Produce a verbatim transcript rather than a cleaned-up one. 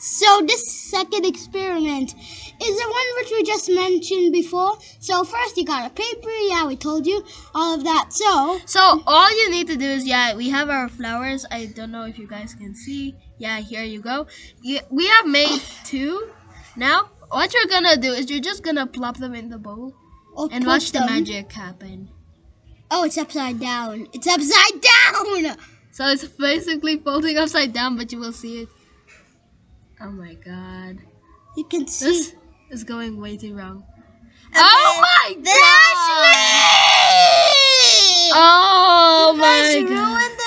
So this second experiment is the one which we just mentioned before. So first you got a paper, yeah, we told you all of that. So So all you need to do is, yeah, we have our flowers. I don't know if you guys can see. Yeah, here you go. You, we have made two. Now, what you're gonna do is you're just gonna plop them in the bowl or and put watch the them- magic happen. Oh, it's upside down. It's upside down. So it's basically folding upside down, but you will see it. Oh my god. You can see. This is going way too wrong. And Oh my then god! Ashley! Oh You my guys god. ruined